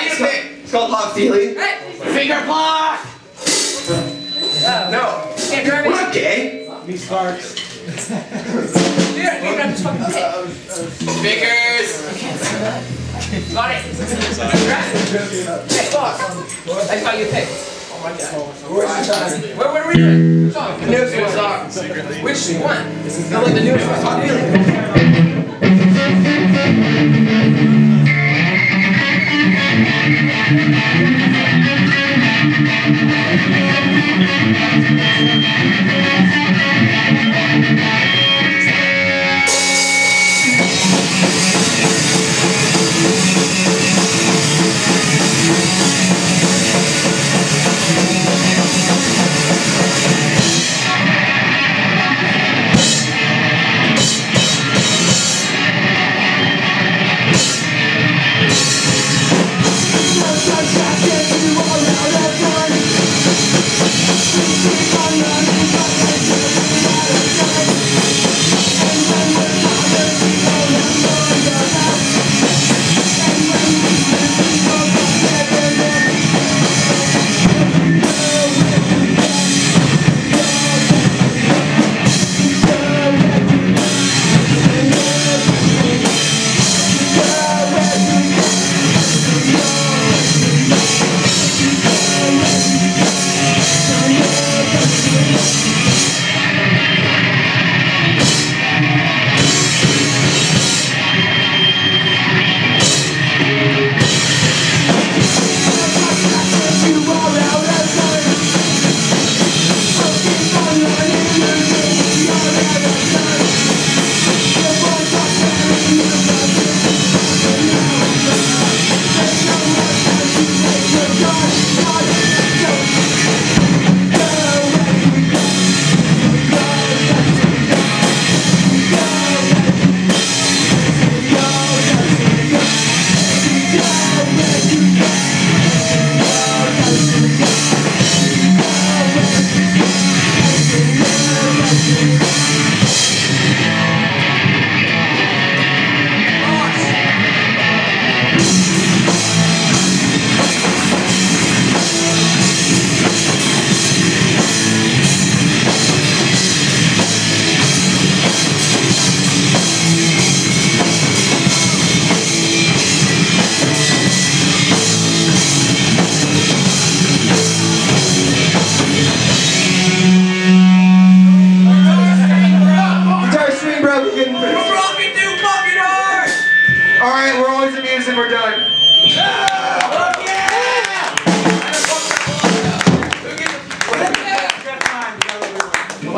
It's called Hot Fealy. Hey! Finger block! No. Can't drive We're it. not gay. Me sparks. Dude, I can't grab this fucking pit. Fingers! Got it. Hey, fuck. I got you a pick. Oh my god. What are we doing? The newest one's on. Which one? No, like the newest one's Hot Fealy. Hey,